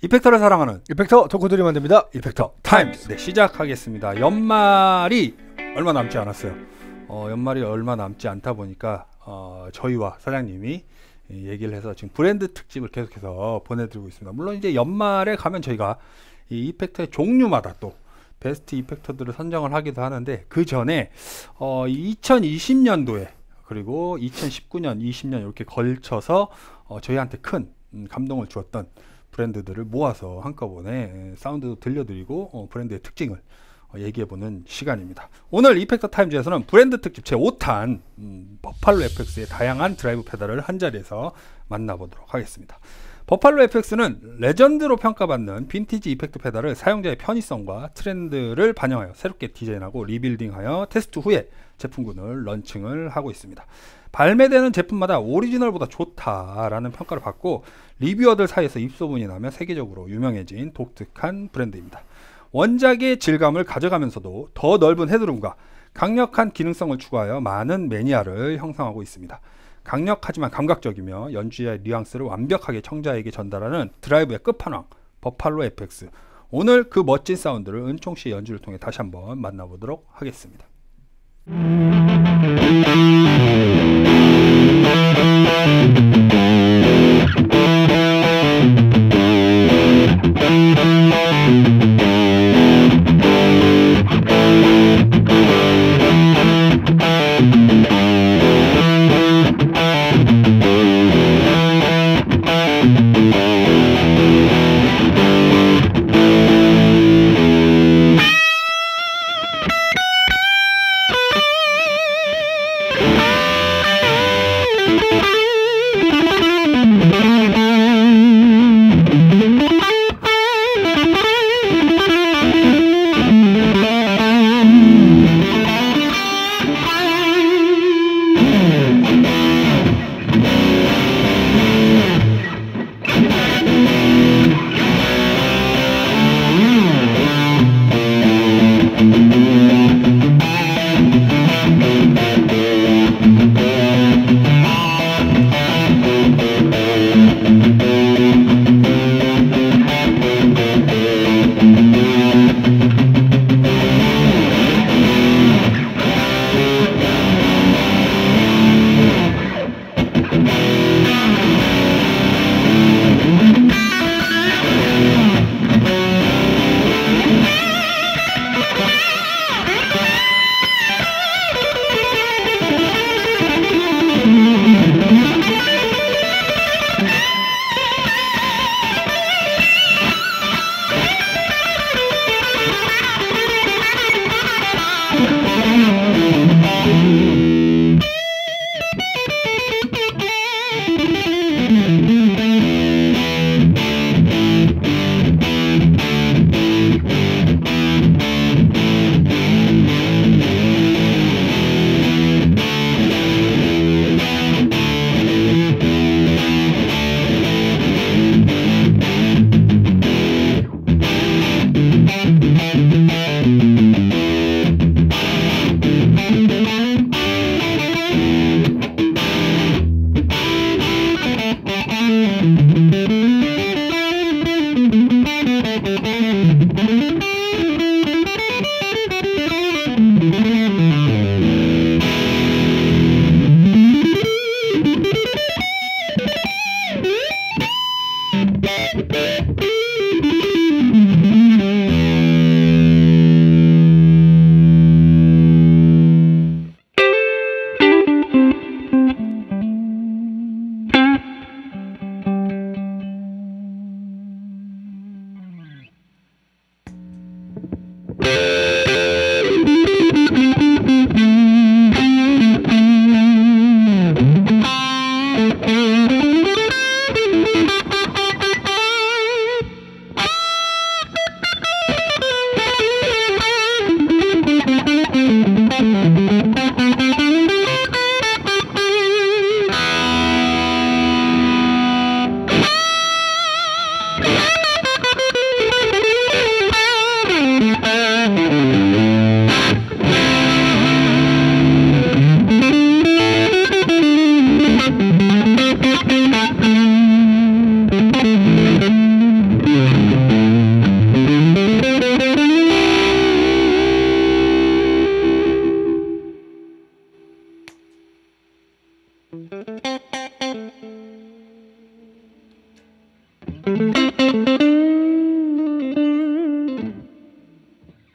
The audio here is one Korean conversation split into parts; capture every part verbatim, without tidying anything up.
이펙터를 사랑하는 이펙터 덕후들이 만듭니다. 이펙터 타임즈. 네, 시작하겠습니다. 연말이 얼마 남지 않았어요. 어, 연말이 얼마 남지 않다 보니까 어, 저희와 사장님이 얘기를 해서 지금 브랜드 특집을 계속해서 보내드리고 있습니다. 물론 이제 연말에 가면 저희가 이 이펙터의 종류마다 또 베스트 이펙터들을 선정을 하기도 하는데, 그 전에 어, 이천이십 년도에 그리고 이천십구 년, 이십 년 이렇게 걸쳐서 어, 저희한테 큰 음, 감동을 주었던 브랜드들을 모아서 한꺼번에 사운드도 들려드리고 어, 브랜드의 특징을 어, 얘기해보는 시간입니다. 오늘 이펙터 타임즈에서는 브랜드 특집 제오 탄 음, 버팔로 에프엑스의 다양한 드라이브 페달을 한자리에서 만나보도록 하겠습니다. 버팔로 에프엑스는 레전드로 평가받는 빈티지 이펙트 페달을 사용자의 편의성과 트렌드를 반영하여 새롭게 디자인하고 리빌딩하여 테스트 후에 제품군을 런칭을 하고 있습니다. 발매되는 제품마다 오리지널보다 좋다라는 평가를 받고 리뷰어들 사이에서 입소문이 나며 세계적으로 유명해진 독특한 브랜드입니다. 원작의 질감을 가져가면서도 더 넓은 헤드룸과 강력한 기능성을 추가하여 많은 매니아를 형성하고 있습니다. 강력하지만 감각적이며 연주의 뉘앙스를 완벽하게 청자에게 전달하는 드라이브의 끝판왕 버팔로 에프엑스. 오늘 그 멋진 사운드를 은총씨의 연주를 통해 다시 한번 만나보도록 하겠습니다.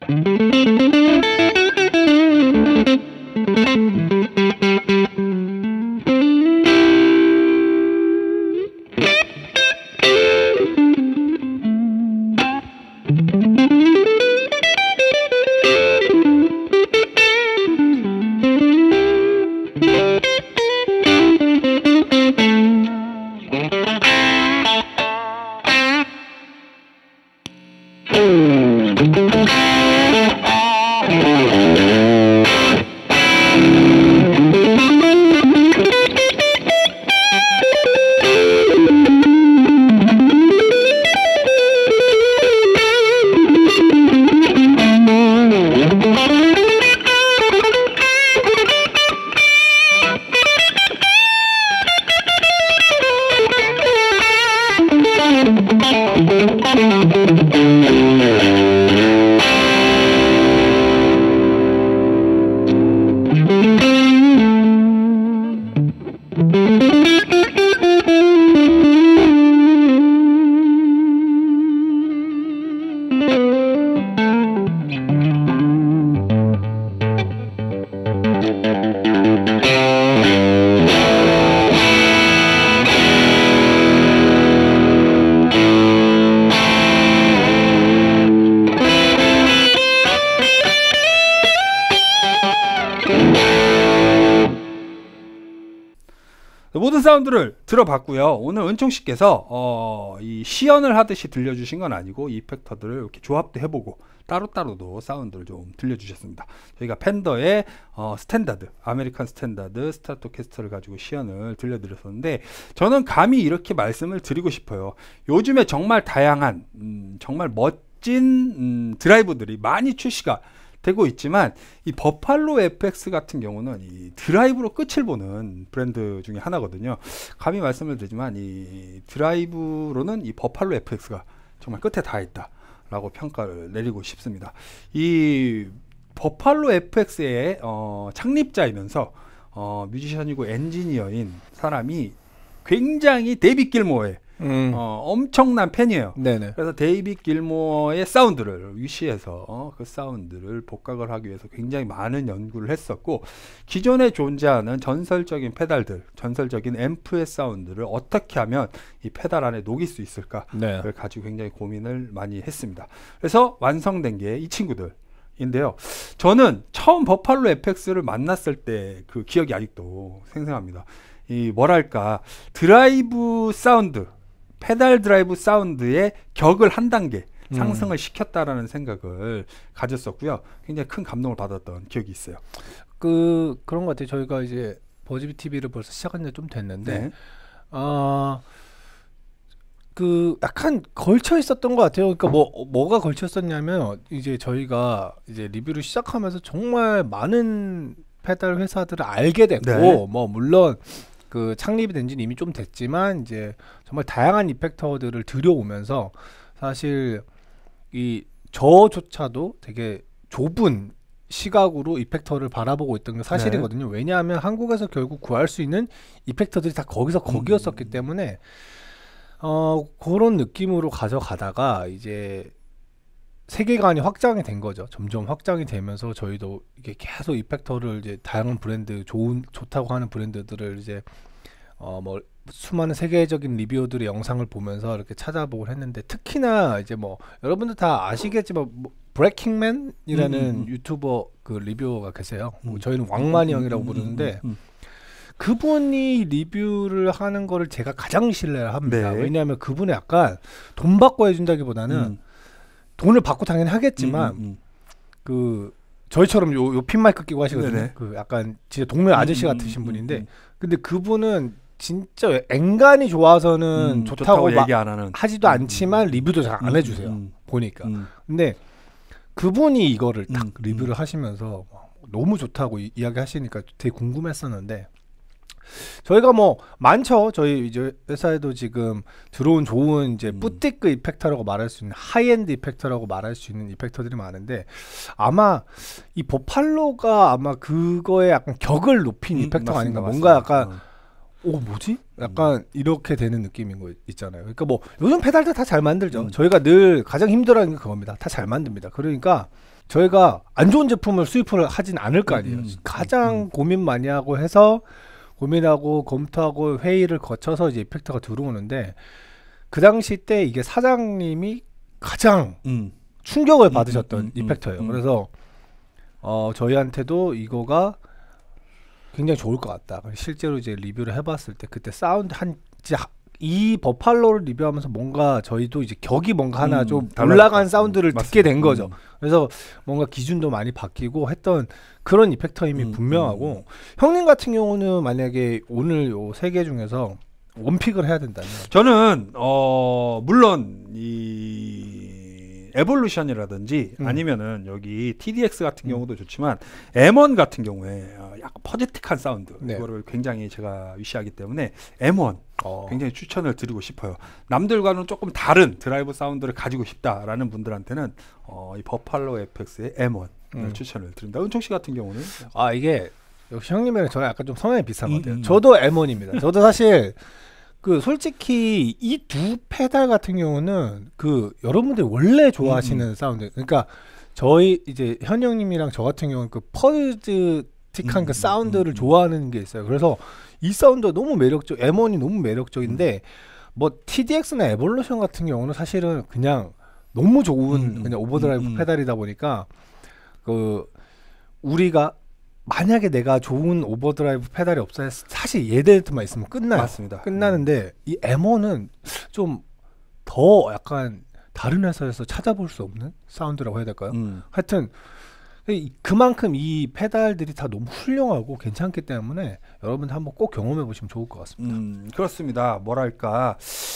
모든 사운드를 들어봤고요. 오늘 은총씨께서 어, 이 시연을 하듯이 들려주신 건 아니고 이펙터들을 이렇게 조합도 해보고 따로따로도 사운드를 좀 들려주셨습니다. 저희가 펜더의 어, 스탠다드, 아메리칸 스탠다드 스트라토캐스터를 가지고 시연을 들려드렸었는데, 저는 감히 이렇게 말씀을 드리고 싶어요. 요즘에 정말 다양한 음, 정말 멋진 음, 드라이브들이 많이 출시가 되고 있지만, 이 버팔로 에프엑스 같은 경우는 이 드라이브로 끝을 보는 브랜드 중에 하나거든요. 감히 말씀을 드리지만 이 드라이브로는 이 버팔로 에프엑스가 정말 끝에 다 있다 라고 평가를 내리고 싶습니다. 이 버팔로 에프엑스의 어, 창립자이면서 어, 뮤지션이고 엔지니어인 사람이 굉장히 데이빗 길모어의 음. 어, 엄청난 팬이에요. 네네. 그래서 데이빗 길모어의 사운드를 위시해서 어, 그 사운드를 복각을 하기 위해서 굉장히 많은 연구를 했었고, 기존에 존재하는 전설적인 페달들, 전설적인 앰프의 사운드를 어떻게 하면 이 페달 안에 녹일 수 있을까를 네. 가지고 굉장히 고민을 많이 했습니다. 그래서 완성된 게 이 친구들 인데요. 저는 처음 버팔로 에프엑스를 만났을 때 그 기억이 아직도 생생합니다. 이 뭐랄까, 드라이브 사운드, 페달 드라이브 사운드의 격을 한 단계 상승을 음. 시켰다라는 생각을 가졌었고요. 굉장히 큰 감동을 받았던 기억이 있어요. 그 그런 것 같아요. 저희가 이제 버즈비 티비를 벌써 시작한 지 좀 됐는데, 네. 어, 그 약간 걸쳐 있었던 것 같아요. 그러니까 뭐 뭐가 걸쳐 있었냐면, 이제 저희가 이제 리뷰를 시작하면서 정말 많은 페달 회사들을 알게 됐고, 네. 뭐 물론 그 창립이 된 지는 이미 좀 됐지만 이제 정말 다양한 이펙터들을 들여오면서 사실 이 저조차도 되게 좁은 시각으로 이펙터를 바라보고 있던 게 사실이거든요. 네. 왜냐하면 한국에서 결국 구할 수 있는 이펙터들이 다 거기서 거기였었기 음. 때문에 어 그런 느낌으로 가져가다가 이제 세계관이 확장이 된 거죠. 점점 확장이 되면서 저희도 이게 계속 이펙터를 이제 다양한 브랜드, 좋은 좋다고 하는 브랜드들을 이제 어 뭐 수많은 세계적인 리뷰어들의 영상을 보면서 이렇게 찾아보고 했는데, 특히나 이제 뭐 여러분들 다 아시겠지만 뭐 브레이킹맨이라는 음, 음. 유튜버 그 리뷰어가 계세요. 음. 뭐 저희는 왕만이 형이라고 음, 부르는데 음, 음, 음. 그분이 리뷰를 하는 거를 제가 가장 신뢰를 합니다. 네. 왜냐하면 그분이 약간 돈 받고 해준다기보다는 음. 돈을 받고 당연히 하겠지만 음, 음, 음. 그 저희처럼 요, 요 핀마이크 끼고 하시거든요. 네네. 그 약간 진짜 동네 아저씨 음, 같으신 음, 분인데 음, 음. 근데 그분은 진짜 앵간히 좋아서는 음, 좋다고, 좋다고 얘기 안 하는. 하지도 음, 않지만 음, 리뷰도 잘 안 해주세요. 음, 보니까. 음. 근데 그분이 이거를 딱 음, 리뷰를 음. 하시면서 너무 좋다고 이, 이야기하시니까 되게 궁금했었는데, 저희가 뭐 많죠. 저희 이제 회사에도 지금 들어온 좋은 이제 음. 뿌띠크 이펙터라고 말할 수 있는 하이엔드 이펙터라고 말할 수 있는 이펙터들이 많은데, 아마 이 버팔로가 아마 그거에 약간 격을 높인 음, 이펙터가 맞습니다, 아닌가. 맞습니다. 뭔가 약간 어. 오 뭐지? 약간 음. 이렇게 되는 느낌인 거 있잖아요. 그러니까 뭐 요즘 페달들 다 잘 만들죠. 음. 저희가 늘 가장 힘들어하는 게 그겁니다. 다 잘 만듭니다. 그러니까 저희가 안 좋은 제품을 수입을 하진 않을 거 아니에요. 음, 가장 음. 고민 많이 하고 해서 고민하고 검토하고 회의를 거쳐서 이제 이펙터가 들어오는데 그 당시 때 이게 사장님이 가장 음. 충격을 음, 받으셨던 음, 음, 이펙터예요. 음. 그래서 그래서 어 저희한테도 이거가 굉장히 좋을 것 같다. 실제로 이제 리뷰를 해봤을 때 그때 사운드 한 이제 이 버팔로를 리뷰하면서 뭔가 저희도 이제 격이 뭔가 하나 음, 좀 달라질 올라간 것 같아요. 사운드를 맞습니다. 듣게 된 거죠. 음. 그래서 뭔가 기준도 많이 바뀌고 했던 그런 이펙터임이 음, 분명하고 음. 형님 같은 경우는 만약에 오늘 요 세 개 중에서 원픽을 해야 된다면 저는 어 물론 이 에볼루션이라든지 음. 아니면은 여기 티디엑스 같은 음. 경우도 좋지만 엠 원 같은 경우에 어, 약간 퍼제틱한 사운드 네. 이거를 굉장히 제가 위시하기 때문에 엠 원 어. 굉장히 추천을 드리고 싶어요. 남들과는 조금 다른 드라이브 사운드를 가지고 싶다라는 분들한테는 어, 이 버팔로 에프엑스의 엠 원을 음. 추천을 드립니다. 은총 씨 같은 경우는 아 이게 역시 형님이랑 저랑 약간 좀 성향이 비슷한 것 같아요. 음, 음. 저도 엠 원입니다. 저도 사실 그 솔직히 이 두 페달 같은 경우는 그 여러분들이 원래 좋아하시는 음, 음. 사운드. 그러니까 저희 이제 현 형님이랑 저 같은 경우는 그 퍼즈틱한 음, 그 사운드를 음, 음. 좋아하는 게 있어요. 그래서 이 사운드가 너무 매력적. 엠 원이 너무 매력적인데 뭐 티디엑스나 에볼루션 같은 경우는 사실은 그냥 너무 좋은 음, 음. 그냥 오버드라이브 음, 음. 페달이다 보니까 그 우리가 만약에 내가 좋은 오버드라이브 페달이 없어야 사실 얘들만 있으면 끝나요. 맞습니다. 끝나는데 이 엠 원은 좀 더 약간 다른 회사에서 찾아볼 수 없는 사운드라고 해야 될까요? 음. 하여튼 이- 그만큼 이 페달들이 다 너무 훌륭하고 괜찮기 때문에 여러분 한번 꼭 경험해 보시면 좋을 것 같습니다. 음, 그렇습니다. 뭐랄까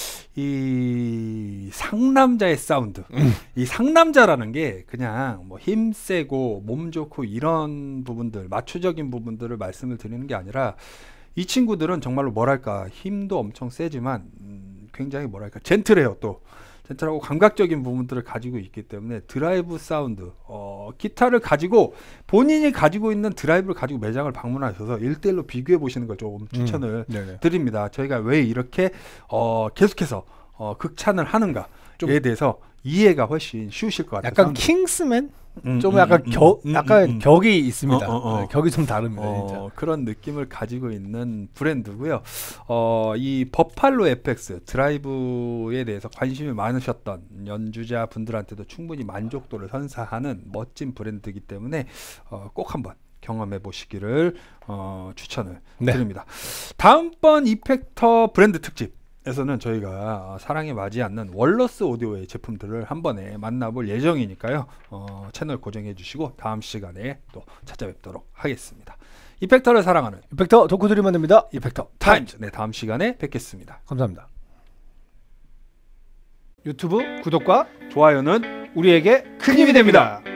이 상남자의 사운드. 음. 이 상남자라는 게 그냥 뭐 힘세고 몸 좋고 이런 부분들, 마초적인 부분들을 말씀을 드리는 게 아니라 이 친구들은 정말로 뭐랄까 힘도 엄청 세지만 음, 굉장히 뭐랄까 젠틀해요. 또 젠틀하고 감각적인 부분들을 가지고 있기 때문에 드라이브 사운드, 어, 기타를 가지고 본인이 가지고 있는 드라이브를 가지고 매장을 방문하셔서 일대일로 비교해 보시는 걸 좀 추천을 네네. 드립니다. 저희가 왜 이렇게 어, 계속해서 어, 극찬을 하는가에 좀- 대해서 이해가 훨씬 쉬우실 것 같아요. 약간 사운드. 킹스맨? 음, 좀 음, 약간 음, 겨, 음, 약간 음, 음. 격이 있습니다. 어, 어, 어. 네, 격이 좀 다릅니다, 진짜. 어, 그런 느낌을 가지고 있는 브랜드고요. 어, 이 버팔로 에프엑스 드라이브에 대해서 관심이 많으셨던 연주자 분들한테도 충분히 만족도를 선사하는 멋진 브랜드이기 때문에 어, 꼭 한번 경험해 보시기를 어, 추천을 네. 드립니다. 다음번 이펙터 브랜드 특집에서는 저희가 사랑에 맞지 않는 월러스 오디오의 제품들을 한 번에 만나볼 예정이니까요. 어, 채널 고정해 주시고 다음 시간에 또 찾아뵙도록 하겠습니다. 이펙터를 사랑하는 이펙터 덕후들이 만듭니다. 이펙터 타임즈. 네, 다음 시간에 뵙겠습니다. 감사합니다. 유튜브 구독과 좋아요는 우리에게 큰 힘이 됩니다.